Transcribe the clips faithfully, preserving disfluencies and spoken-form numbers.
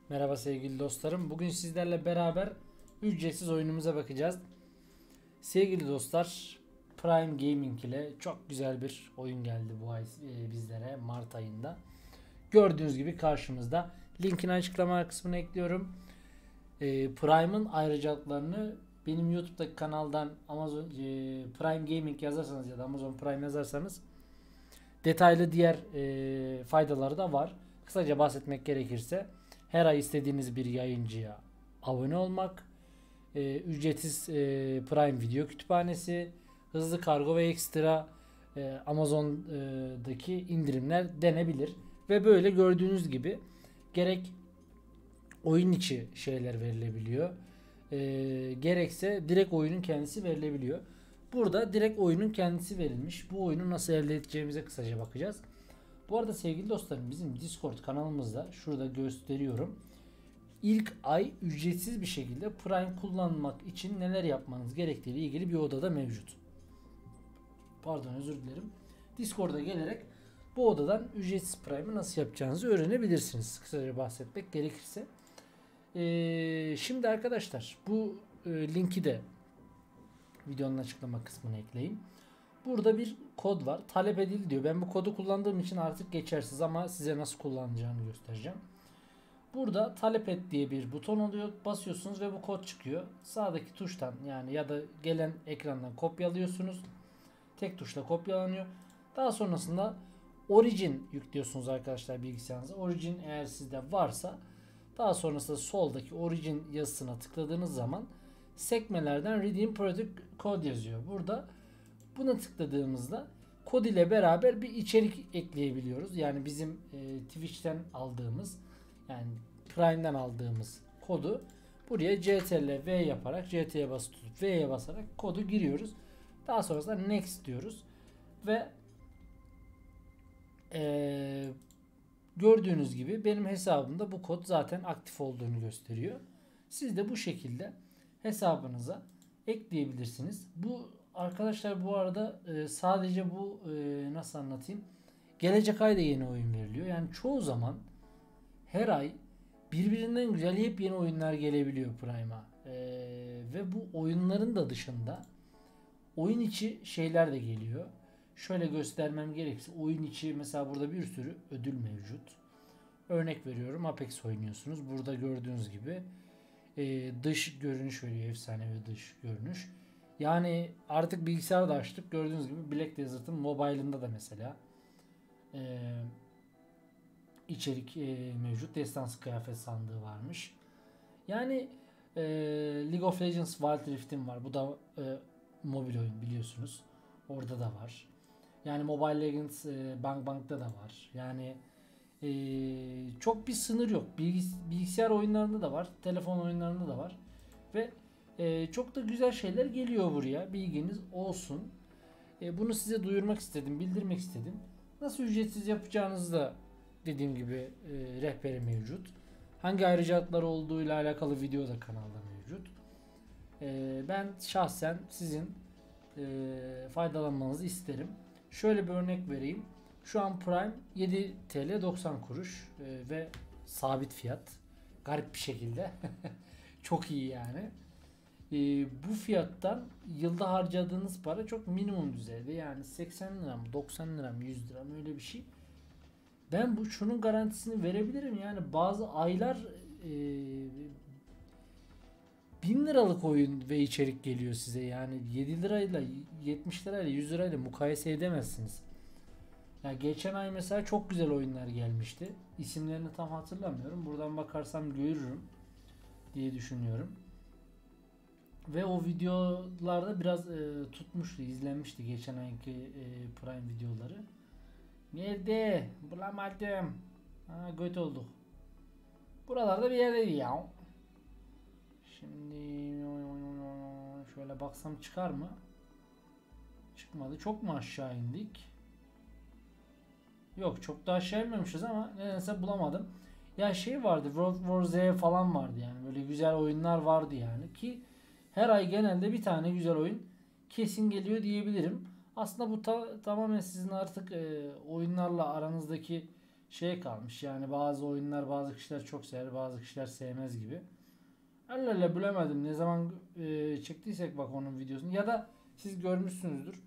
Merhaba sevgili dostlarım. Bugün sizlerle beraber ücretsiz oyunumuza bakacağız. Sevgili dostlar, Prime Gaming ile çok güzel bir oyun geldi bu ay e, bizlere Mart ayında. Gördüğünüz gibi karşımızda. Linkini açıklama kısmına ekliyorum. E, Prime'ın ayrıcalıklarını benim YouTube'daki kanaldan Amazon e, Prime Gaming yazarsanız ya da Amazon Prime yazarsanız detaylı diğer e, faydaları da var. Kısaca bahsetmek gerekirse her ay istediğiniz bir yayıncıya abone olmak, e, ücretsiz e, Prime Video kütüphanesi, hızlı kargo ve ekstra e, Amazon'daki indirimler denebilir. Ve böyle gördüğünüz gibi gerek oyun içi şeyler verilebiliyor, e, gerekse direkt oyunun kendisi verilebiliyor. Burada direkt oyunun kendisi verilmiş. Bu oyunu nasıl elde edeceğimize kısaca bakacağız. Bu arada sevgili dostlarım, bizim Discord kanalımızda şurada gösteriyorum. İlk ay ücretsiz bir şekilde Prime kullanmak için neler yapmanız gerektiği ile ilgili bir odada mevcut. Pardon, özür dilerim. Discord'a gelerek bu odadan ücretsiz Prime'ı nasıl yapacağınızı öğrenebilirsiniz. Kısaca bahsetmek gerekirse. Ee, şimdi arkadaşlar bu e, linki de videonun açıklama kısmına ekleyeyim. Burada bir kod var. Talep edildi diyor. Ben bu kodu kullandığım için artık geçersiz ama size nasıl kullanacağını göstereceğim. Burada talep et diye bir buton oluyor. Basıyorsunuz ve bu kod çıkıyor. Sağdaki tuştan yani ya da gelen ekrandan kopyalıyorsunuz. Tek tuşla kopyalanıyor. Daha sonrasında Origin yüklüyorsunuz arkadaşlar bilgisayarınıza. Origin eğer sizde varsa daha sonrasında soldaki Origin yazısına tıkladığınız zaman sekmelerden Redeem Product Code yazıyor. Burada buna tıkladığımızda kod ile beraber bir içerik ekleyebiliyoruz. Yani bizim e, Twitch'ten aldığımız, yani Prime'den aldığımız kodu buraya C T R L V yaparak, C T'ye basıp tutup V'ye basarak kodu giriyoruz. Daha sonrasında next diyoruz ve e, gördüğünüz gibi benim hesabımda bu kod zaten aktif olduğunu gösteriyor. Siz de bu şekilde hesabınıza ekleyebilirsiniz. Bu arkadaşlar bu arada e, sadece bu e, nasıl anlatayım? Gelecek ay da yeni oyun veriliyor. Yani çoğu zaman her ay birbirinden güzel yepyeni oyunlar gelebiliyor Prime'a. E, ve bu oyunların da dışında oyun içi şeyler de geliyor. Şöyle göstermem gerekirse oyun içi mesela burada bir sürü ödül mevcut. Örnek veriyorum, Apex oynuyorsunuz. Burada gördüğünüz gibi e, dış görünüş veriyor. Efsanevi dış görünüş. Yani artık bilgisayarda açtık. Gördüğünüz gibi Black Desert'ın mobile'ında da mesela e, içerik e, mevcut. Destansı kıyafet sandığı varmış. Yani e, League of Legends Wild Rift'in var. Bu da e, mobil oyun biliyorsunuz. Orada da var. Yani Mobile Legends e, Bang Bang'da da var. Yani e, çok bir sınır yok. Bilgis- bilgisayar oyunlarında da var. Telefon oyunlarında da var. Ve e, çok da güzel şeyler geliyor buraya. Bilginiz olsun. E, bunu size duyurmak istedim. Bildirmek istedim. Nasıl ücretsiz yapacağınızı da dediğim gibi e, rehberi mevcut. Hangi ayrıcalıklar olduğuyla alakalı video da kanalda mevcut. E, ben şahsen sizin e, faydalanmanızı isterim. Şöyle bir örnek vereyim. Şu an Prime yedi TL doksan kuruş e, ve sabit fiyat. Garip bir şekilde. Çok iyi yani. E, bu fiyattan yılda harcadığınız para çok minimum düzeyde. Yani seksen lira mı, doksan lira mı, yüz lira mı, öyle bir şey. Ben bu şunun garantisini verebilirim. Yani bazı aylar e, bin liralık oyun ve içerik geliyor size. Yani yedi lirayla, yetmiş lirayla, yüz lirayla mukayese edemezsiniz. Ya geçen ay mesela çok güzel oyunlar gelmişti. İsimlerini tam hatırlamıyorum. Buradan bakarsam görürüm diye düşünüyorum. Ve o videolarda biraz e, tutmuştu, izlenmişti geçen ayki e, Prime videoları. Nerede? Bulamadım. Ha, göt olduk. Buralarda bir yerdeydi ya. Şimdi şöyle baksam çıkar mı? Çıkmadı. Çok mu aşağı indik? Yok, çok da aşağı inmemişiz ama nedense bulamadım. Ya şey vardı, World War Z falan vardı yani. Böyle güzel oyunlar vardı yani ki her ay genelde bir tane güzel oyun kesin geliyor diyebilirim. Aslında bu ta- tamamen sizin artık e, oyunlarla aranızdaki şey kalmış. Yani bazı oyunlar bazı kişiler çok sever, bazı kişiler sevmez gibi. Allah Allah bilemedim. Ne zaman e, çektiysek bak onun videosunu ya da siz görmüşsünüzdür.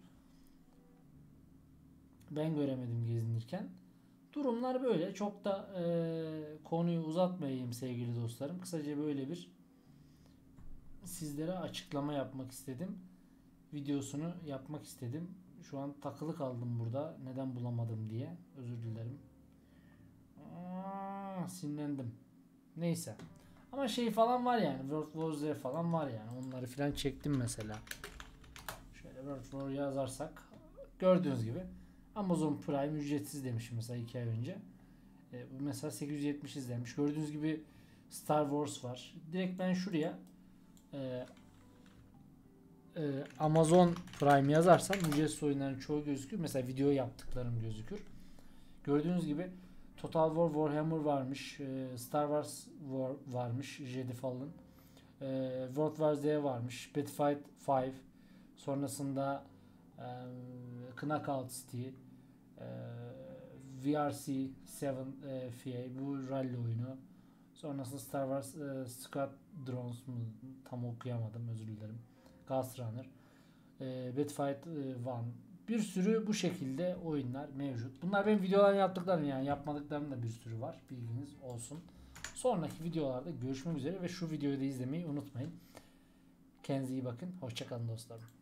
Ben göremedim gezinirken. Durumlar böyle. Çok da e, konuyu uzatmayayım sevgili dostlarım. Kısaca böyle bir sizlere açıklama yapmak istedim. Videosunu yapmak istedim. Şu an takılı kaldım burada. Neden bulamadım diye. Özür dilerim. Aa, sinirlendim. Neyse. Ama şey falan var yani. World War Z falan var yani. Onları falan çektim mesela. Şöyle World War yazarsak gördüğünüz gibi Amazon Prime ücretsiz demişim mesela iki ay önce. E, bu mesela sekiz yüz yetmiş izlenmiş. Gördüğünüz gibi Star Wars var. Direkt ben şuraya e, e, Amazon Prime yazarsam ücretsiz oyunların çoğu gözükür. Mesela video yaptıklarım gözükür. Gördüğünüz gibi Total War Warhammer varmış. E, Star Wars War varmış. Jedi Fallen. E, World War Z varmış. Battlefield beş. Sonrasında e, Knockout City. E, V R C yedi e, F A. Bu rally oyunu. Sonrasında Star Wars e, Squadrons mu? Tam okuyamadım. Özür dilerim. Ghost Runner. E, Battlefield bir. Bir sürü bu şekilde oyunlar mevcut. Bunlar benim videolarını yaptıklarım yani yapmadıklarım da bir sürü var. Bilginiz olsun. Sonraki videolarda görüşmek üzere ve şu videoyu da izlemeyi unutmayın. Kendinize iyi bakın. Hoşça kalın dostlarım.